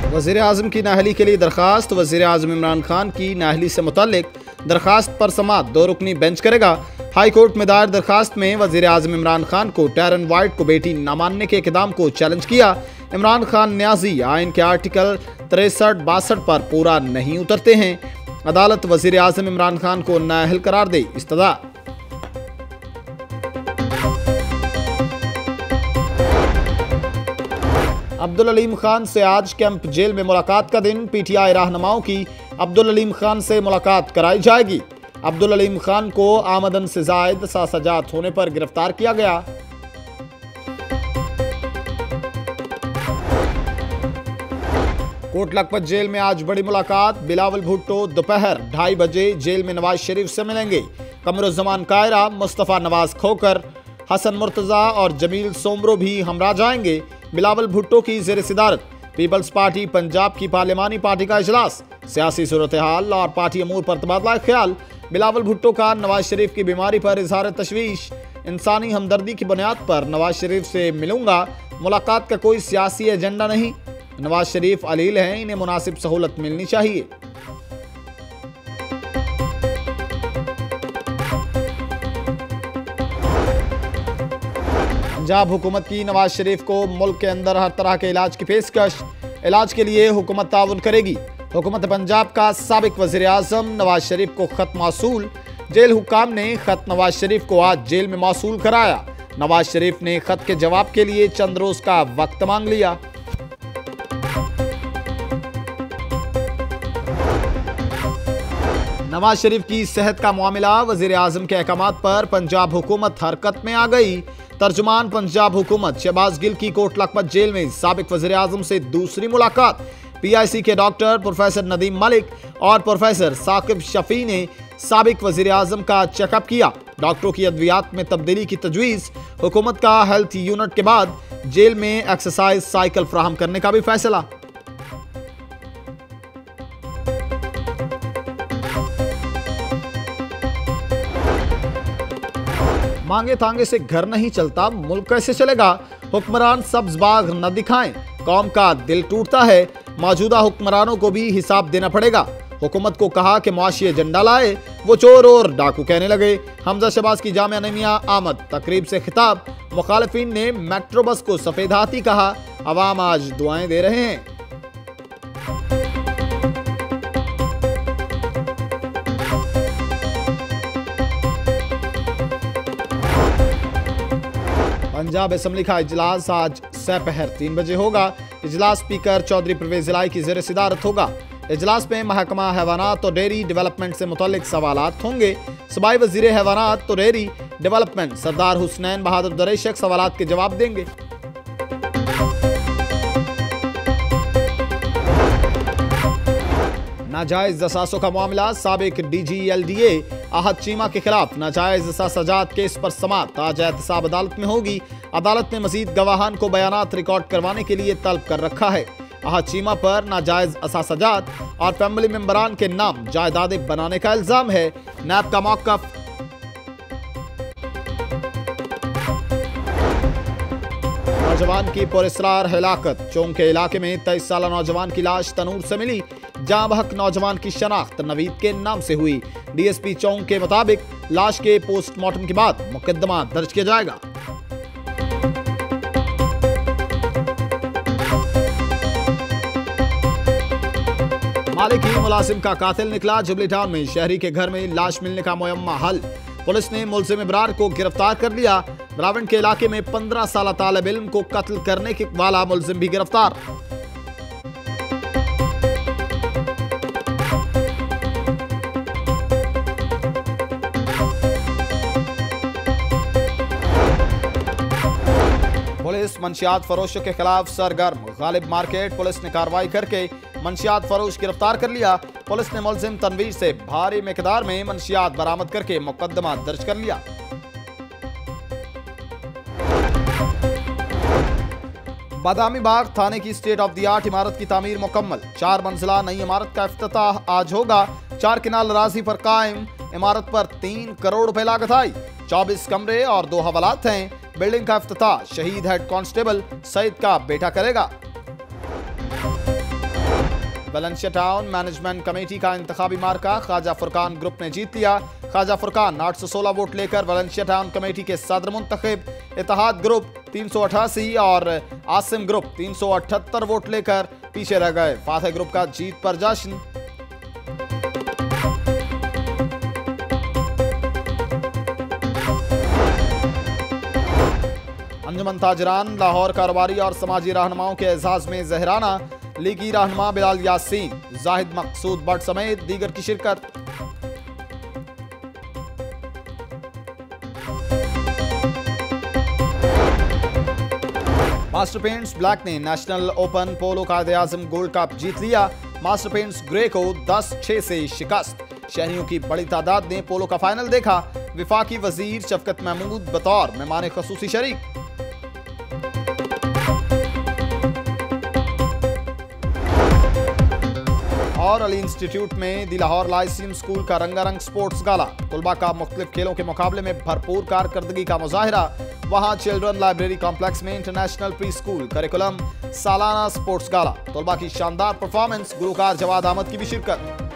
वज़ीर-ए-आज़म की नाअहली के लिए दरखास्त। वज़ीर-ए-आज़म इमरान खान की नाअहली से मुतल्लिक दरखास्त पर समाअत 2 रुकनी बेंच करेगा। हाई कोर्ट में दायर दरखास्त में वज़ीर-ए-आज़म इमरान खान को टैरन वाइट को बेटी न मानने के इक़दाम को चैलेंज किया। इमरान खान न्याजी आइन के आर्टिकल 63-62 पर पूरा नहीं उतरते हैं। अदालत वज़ीर-ए-आज़म इमरान खान को नाअहल करार दे इस्तदा। अब्दुल अलीम खान से आज कैंप जेल में मुलाकात का दिन। पीटीआई रहनुमाओं की अब्दुल अलीम खान से मुलाकात कराई जाएगी। अब्दुल अलीम खान को आमदन से जायद साजात होने पर गिरफ्तार किया गया। कोट लखपत जेल में आज बड़ी मुलाकात। बिलावल भुट्टो दोपहर 2:30 बजे जेल में नवाज शरीफ से मिलेंगे। कमरुज़्ज़मान कायरा, मुस्तफ़ा नवाज खोकर, हसन मुर्तज़ा और जमील सोमरो भी हमरा जाएंगे। बिलावल भुट्टो की ज़ेर सदारत पीपल्स पार्टी पंजाब की पार्लिमानी पार्टी का इजलास। सियासी सूरत हाल और पार्टी अमूर पर तबादला ख्याल। बिलावल भुट्टो का नवाज शरीफ की बीमारी पर इजहार तशवीश। इंसानी हमदर्दी की बुनियाद पर नवाज शरीफ से मिलूंगा। मुलाकात का कोई सियासी एजेंडा नहीं। नवाज शरीफ अलील हैं, इन्हें मुनासिब सहूलत मिलनी चाहिए। पंजाब हुकूमत की नवाज शरीफ को मुल्क के अंदर हर तरह के इलाज की पेशकश। इलाज के लिए हुकूमत ताउन करेगी। हुकूमत पंजाब का साबिक वज़ीर-ए-आज़म नवाज शरीफ को खत मौसूल। जेल हुकाम ने खत नवाज शरीफ को आज जेल में मौसूल कराया। नवाज शरीफ ने खत के जवाब के लिए चंद रोज का वक्त मांग लिया। नवाज शरीफ की सेहत का मामला। वज़ीर-ए-आज़म के अहकामात पर पंजाब हुकूमत हरकत में आ गई। तर्जुमान पंजाब हुकूमत शहबाज गिल की कोट लखपत जेल में साबिक वज़ीर-ए-आज़म से दूसरी मुलाकात। PIC के डॉक्टर प्रोफेसर नदीम मलिक और प्रोफेसर साकिब शफी ने साबिक वज़ीर-ए-आज़म का चेकअप किया। डॉक्टरों की अद्वियात में तब्दीली की तजवीज़। हुकूमत का हेल्थ यूनिट के बाद जेल में एक्सरसाइज साइकिल फराहम करने का भी फैसला। मांगे तांगे से घर नहीं चलता, मुल्क कैसे चलेगा। हुक्मरान सब्ज बाग न दिखाएं, कौम का दिल टूटता है। मौजूदा हुक्मरानों को भी हिसाब देना पड़ेगा। हुकूमत को कहा कि मुआशी एजेंडा लाए, वो चोर और डाकू कहने लगे। हमजा शहबाज की जामिया नमिया आमद तकरीब से खिताब। मुखालिफिन ने मेट्रो बस को सफेद हाथी कहा। अवाम आज दुआएं दे रहे हैं। पंजाब असम्बली का इजलास आज सपहर 3 बजे होगा। इजलास स्पीकर चौधरी परवेज इलाही की ज़ेर सदारत होगा। इजलास में महकमा हैवानात और डेयरी डेवलपमेंट से मुतल्लिक सवालात होंगे। सूबाई वज़ीर हैवानात और डेयरी डेवलपमेंट सरदार हुसनैन बहादुर दरेशक सवालात के जवाब देंगे। नाजायज जसासों का मामला। साबिक DG LDA आहद चीमा के खिलाफ नाजायज जसासजात केस पर समाअत आज एहतसाब अदालत में होगी। अदालत ने मजीद गवाहान को बयानात रिकॉर्ड करवाने के लिए तलब कर रखा है। आहद चीमा पर नाजायज असासजात और फैमिली मेंबरान के नाम जायदादें बनाने का इल्जाम है। नैब का मौक़िफ़। नौजवान की पुरअसरार हिलाकत। चौंक के इलाके में 23 साला नौजवान की लाश तनूर से मिली। जाँ बहक नौजवान की शनाख्त नवीद के नाम से हुई। DSP चौंक के मुताबिक लाश के पोस्टमार्टम के बाद मुकदमा दर्ज किया जाएगा। मालिक ही मुलाजिम का कातिल निकला। जुबली टाउन में शहरी के घर में लाश मिलने का मुयम्मा हल। पुलिस ने मुलजिम इब्रार को गिरफ्तार कर लिया। रावंड के इलाके में 15 साला तालिब इल्म को कत्ल करने के वाला मुलजिम भी गिरफ्तार। पुलिस मंशियात फरोशों के खिलाफ सरगर्म। गालिब मार्केट पुलिस ने कार्रवाई करके मंशियात फरोश गिरफ्तार कर लिया। पुलिस ने मुलजिम तनवीर से भारी मिकदार में मंशियात बरामद करके मुकदमा दर्ज कर लिया। बादामी बाग थाने की स्टेट ऑफ द आर्ट इमारत की तामीर मुकम्मल। 4 मंजिला नई इमारत का इफ्तिताह आज होगा। 4 किनाल राजी पर कायम इमारत पर 3 करोड़ रुपए लागत आई। 24 कमरे और 2 हवालात हैं। बिल्डिंग का इफ्तिताह शहीद हेड कांस्टेबल सईद का बेटा करेगा। वैलेंसिया टाउन मैनेजमेंट कमेटी का इंतखाबी मार्का ख्वाजा फुरकान ग्रुप ने जीत लिया। ख्वाजा फुरकान 816 वोट लेकर वैलेंसिया टाउन कमेटी के सदर मुंतखब। इत्तेहाद ग्रुप 388 और आसिम ग्रुप 378 वोट लेकर पीछे रह गए। फातह ग्रुप का जीत पर जश्न। अंजुमन ताजरान लाहौर कारोबारी और समाजी रहनुमाओं के एजाज में जहराना। लीगी रहनुमा बिलाल यासीन, जाहिद मकसूद भट्ट समेत दीगर की शिरकत। मास्टर पेंट्स ब्लैक ने national open polo Quaid-e-Azam gold cup जीत लिया। मास्टर पेंट्स ग्रे को 10-6 से शिकस्त। शहरियों की बड़ी तादाद ने पोलो का फाइनल देखा। विफाकी वजीर शफकत महमूद बतौर मेहमान खसूसी शरीक। और अली इंस्टीट्यूट में दी लाहौर लाइसियम स्कूल का रंगारंग स्पोर्ट्स गाला। तलबा का मुख्तलिफ खेलों के मुकाबले में भरपूर कारकर्दगी का मुजाहिरा। वहां चिल्ड्रन लाइब्रेरी कॉम्प्लेक्स में इंटरनेशनल प्री स्कूल करिकुलम सालाना स्पोर्ट्स गाला। तलबा की शानदार परफॉर्मेंस। गुलकार जवाद अहमद की भी शिरकत।